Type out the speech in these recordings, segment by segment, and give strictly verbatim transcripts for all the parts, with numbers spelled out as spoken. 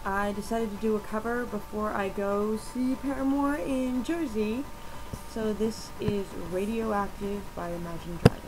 I decided to do a cover before I go see Paramore in Jersey. So this is Radioactive by Imagine Dragons.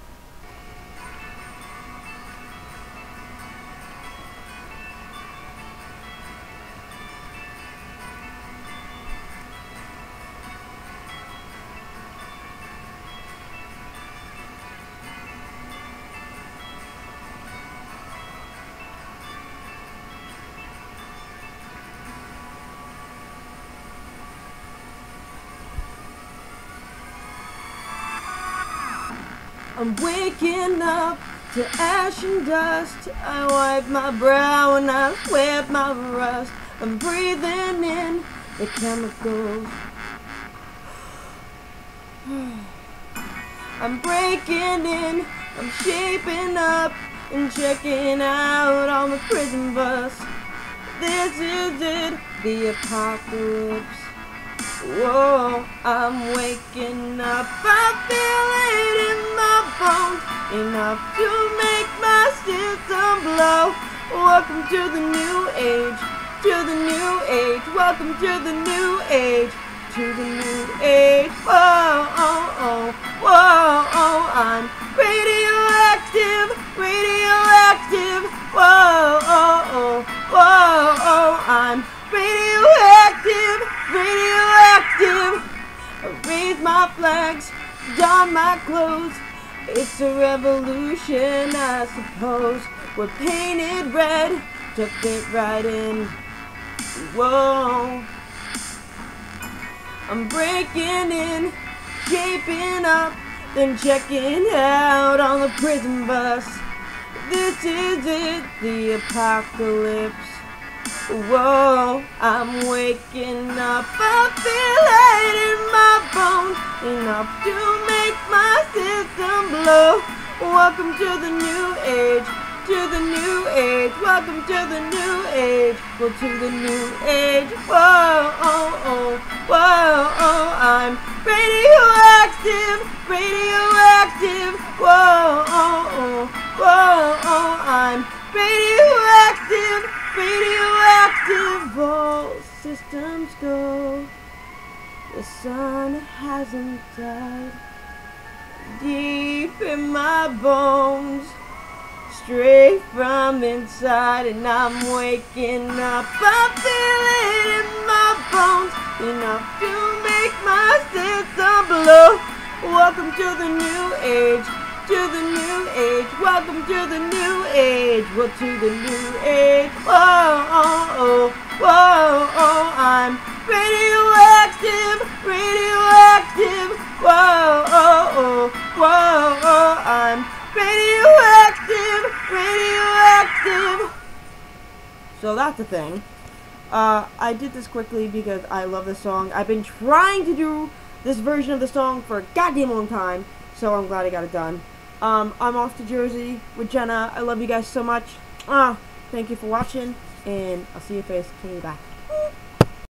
I'm waking up to ash and dust. I wipe my brow and I sweat my rust. I'm breathing in the chemicals. I'm breaking in, I'm shaping up and checking out on the prison bus. This is it, the apocalypse. Whoa, I'm waking up, I feel it in my bones, enough to make my system blow. Welcome to the new age, to the new age, welcome to the new age, to the new age. Whoa, oh, oh, whoa, oh, I'm radioactive, radioactive. Whoa, oh, oh, whoa, oh, I'm radioactive, radioactive. I raise my flags, don my clothes. It's a revolution, I suppose. We're painted red to fit right in. Whoa. I'm breaking in, shaping up, then checking out on the prison bus. This is it, the apocalypse. Whoa, I'm waking up, I feel it in my bones, enough to make my system blow. Welcome to the new age, to the new age, welcome to the new age, well to the new age. Whoa, oh, oh, whoa, oh, I'm radioactive, radioactive. Whoa, oh, oh, whoa, oh, I'm radioactive, radioactive. All systems go, the sun hasn't died. Deep in my bones, straight from inside, and I'm waking up. I feel it in my bones, enough to make my system blow. Welcome to the new age, to the new age, welcome to the new age, well to the new age. Whoa, oh, oh, whoa, oh, I'm radioactive, radioactive. Whoa, oh, oh, whoa, oh, I'm radioactive, radioactive. So that's the thing. Uh, I did this quickly because I love this song. I've been trying to do this version of the song for a goddamn long time, so I'm glad I got it done. Um, I'm off to Jersey with Jenna. I love you guys so much. Ah, thank you for watching, and I'll see you face. Bye.